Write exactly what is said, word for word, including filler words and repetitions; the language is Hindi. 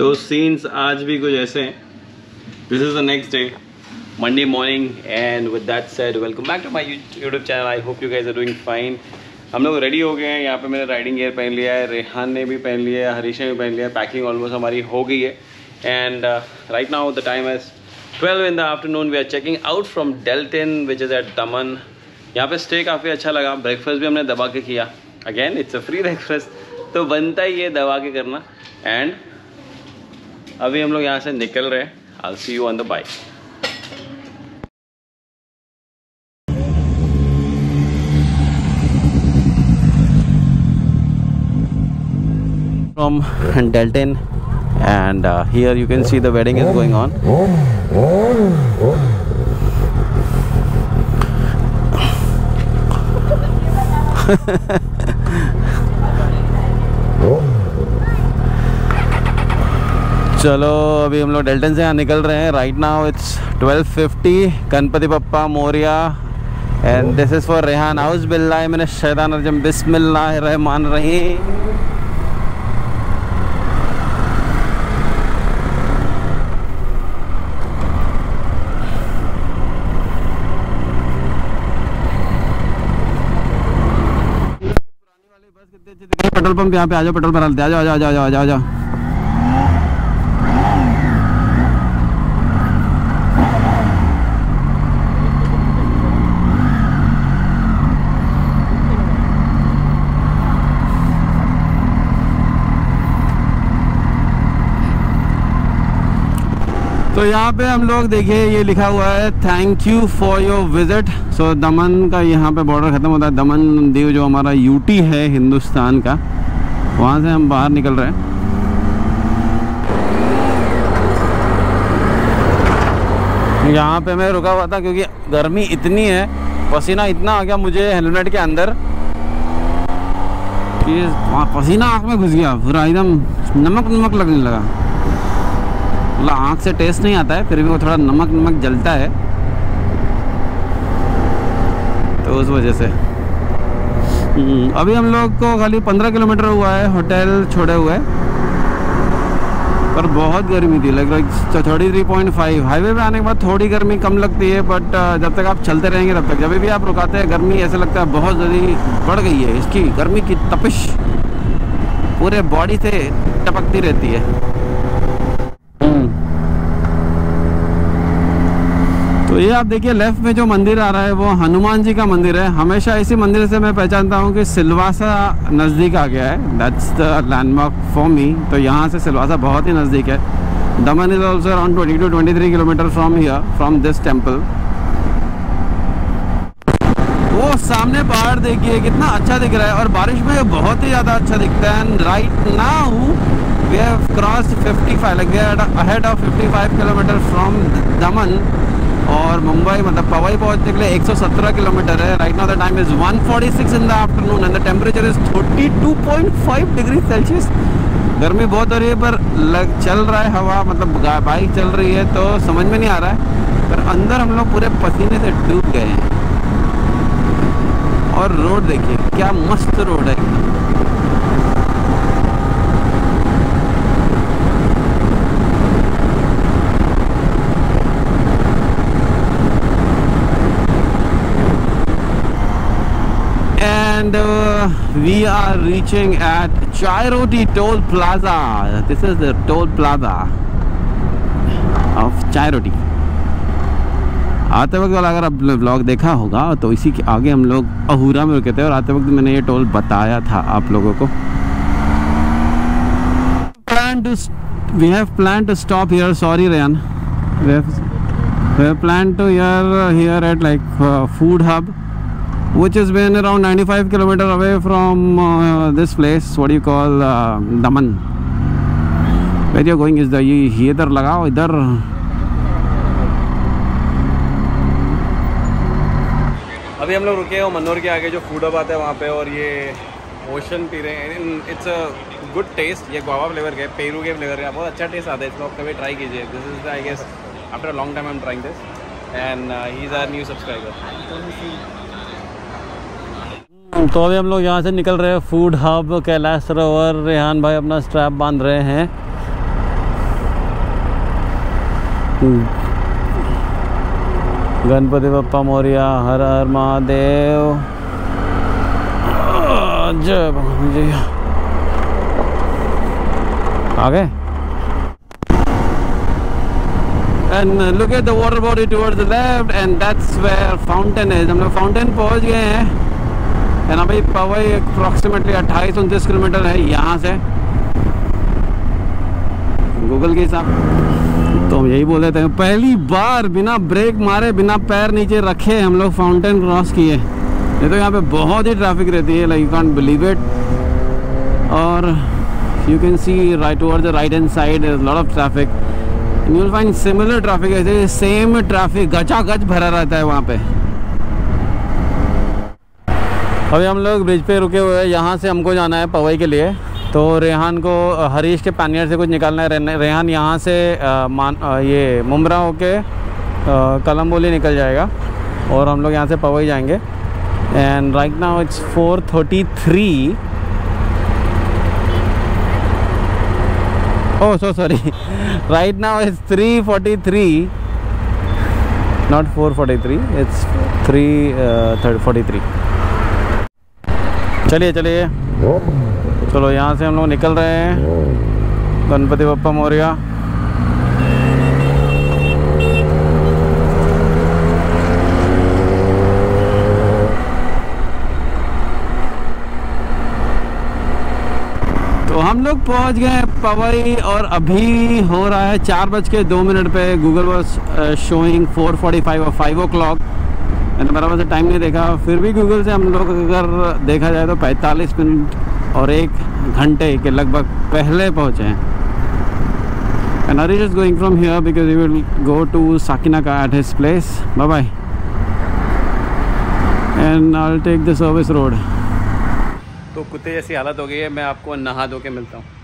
दो सीन्स आज भी कुछ ऐसे हैं. This is the next day, Monday morning, and with that said, welcome back to my YouTube channel. I hope you guys are doing fine. हम लोग रेडी हो गए हैं. यहाँ पे मैंने राइडिंग गियर पहन लिया है, रेहान ने भी पहन लिया है, हरीश ने भी पहन लिया है. पैकिंग ऑलमोस्ट हमारी हो गई है. And right now the time is twelve in the afternoon. We are checking out from Delton which is at Daman. यहाँ पे स्टे काफ़ी अच्छा लगा. ब्रेकफास्ट भी हमने दबा के किया. Again it's a free breakfast, तो बनता ही है दबा के करना. एंड अभी हम लोग यहाँ से निकल रहे हैं. I will see you on the bike. From Delton, and uh, here you can see the wedding is going on. चलो अभी हम लोग डेल्टन से यहाँ निकल रहे हैं. Right now it's twelve fifty. Ganpati Bappa Morya. And this is for Rehan. आउज़ बिल्लाहि मिनश शैतानिर रजीम. बिस्मिल्लाहिर रहमानिर रहीम. पेट्रोल पंप यहाँ पे आ जाओ. पेट्रोल भरा लेते. आ जाओ आ जाओ आ जाओ आ जाओ. तो यहाँ पे हम लोग देखिए ये लिखा हुआ है thank you for your visit. So Daman का यहाँ पे बॉर्डर ख़त्म होता है. दमन दीव जो हमारा यूटी है हिंदुस्तान का, वहाँ से हम बाहर निकल रहे हैं. यहाँ पे मैं रुका हुआ था क्योंकि गर्मी इतनी है, पसीना इतना आ गया मुझे हेलमेट के अंदर कि पसीना आँख में घुस गया पूरा. एकदम नमक नमक लगने लगा. मतलब आँख से टेस्ट नहीं आता है, फिर भी वो थोड़ा नमक नमक जलता है, तो उस वजह से. अभी हम लोग को खाली पंद्रह किलोमीटर हुआ है होटल छोड़े हुए, पर बहुत गर्मी थी. लगभग thirty three point five. Highway पे आने के बाद थोड़ी गर्मी कम लगती है, बट जब तक आप चलते रहेंगे तब तक, जब भी आप रुकाते हैं गर्मी ऐसे लगता है बहुत जल्दी बढ़ गई है. इसकी गर्मी की तपिश पूरे बॉडी से टपकती रहती है. तो ये आप देखिए लेफ्ट में जो मंदिर आ रहा है वो हनुमान जी का मंदिर है. हमेशा इसी मंदिर से मैं पहचानता हूँ कि सिलवासा नज़दीक आ गया है. That's the landmark for me. तो यहाँ से सिलवासा बहुत ही नज़दीक है. Daman is also around twenty two twenty three kilometre from here, from this temple. वो सामने पहाड़ देखिए कितना अच्छा दिख रहा है, और बारिश में बहुत ही ज़्यादा अच्छा दिखता है. And right now we have crossed fifty five, like we are ahead of fifty five kilometre from Daman. और मुंबई मतलब पवई पहुंचने के लिए एक सौ सत्रह किलोमीटर है. Right now the time is one forty six in the afternoon and the temperature is thirty two point five degree Celsius. गर्मी बहुत हो रही है, पर लग चल रहा है हवा, मतलब बाइक चल रही है तो समझ में नहीं आ रहा है, पर अंदर हम लोग पूरे पसीने से डूब गए हैं. और रोड देखिए क्या मस्त रोड है एकदम. And uh, we are reaching at Chairoti Toll Plaza. This is the toll plaza of Chairoti. आते वक्त वाला अगर आप व्लॉग देखा होगा तो इसी के आगे हम लोग अहूरा में रुके थे, और आते वक्त मैंने ये टोल बताया था आप लोगों को. Plan to we have planned to stop here. Sorry, Rayan. We have we have planned to here here at like uh, food hub, which has been around ninety-five kilometers away from uh, this place. What do you call uh, Daman? Where you are going is the ये इधर लगाओ इधर. अभी हम लोग रुके हैं मनोर के आगे जो फूड हब आता है वहाँ पे, और ये ओशन पी रहे हैं. It's a good taste. ये गुआवा फ्लेवर के, पेरू के फ्लेवर का बहुत अच्छा टेस्ट आता है. इसको आप कभी ट्राई कीजिए. This is I guess after a long time I am trying this, and he is our new subscriber. तो अभी हम लोग यहाँ से निकल रहे हैं फूड हब कैलाश सरोवर. रेहान भाई अपना स्ट्रैप बांध रहे हैं. गणपति बप्पा मोरिया, हर हर महादेव, जय भगवान जी। आ गए। And look at the water body towards the left, and that's where fountain is. हम लोग फाउंटेन पहुंच गए हैं। एंड अभी पवई अप्रॉक्सीमेटली अट्ठाईस उनतीस किलोमीटर है यहाँ से गूगल के हिसाब। तो हम यही बोल रहे थे, पहली बार बिना ब्रेक मारे, बिना पैर नीचे रखे हम लोग फाउंटेन क्रॉस किए। नहीं तो यहाँ पे बहुत ही ट्रैफिक रहती है, like you can't believe it. और you can see right towards the right hand side is lot of traffic. You will find similar traffic, ऐसे सेम ट्रैफिक गचा गच भरा रहता है वहाँ पे। अभी हम लोग ब्रिज पे रुके हुए हैं, यहाँ से हमको जाना है पवई के लिए। तो रेहान को हरीश के पैनियर से कुछ निकालना है। रेहान यहाँ से आ, मान आ, ये मुमरा होके कलम्बोली निकल जाएगा और हम लोग यहाँ से पवई जाएंगे। And right now it's four thirty three. Oh, so sorry. Right now it's three forty-three, not four forty-three. It's three forty-three. चलिए चलिए चलो, यहाँ से हम लोग निकल रहे हैं। गणपति बप्पा मोरिया। तो हम लोग पहुंच गए पवई और अभी हो रहा है चार बज के दो मिनट पे। Google was showing four forty five और फाइव ओ क्लॉक। मैंने बराबर से टाइम नहीं देखा, फिर भी गूगल से हम लोग अगर देखा जाए तो पैंतालीस मिनट और एक घंटे के लगभग पहले पहुंचे हैं। And Harish is going from here because he will go to Sakinaka at his place. Bye bye. And I will take the service road. तो कुत्ते जैसी हालत हो गई है, मैं आपको नहा धो के मिलता हूँ।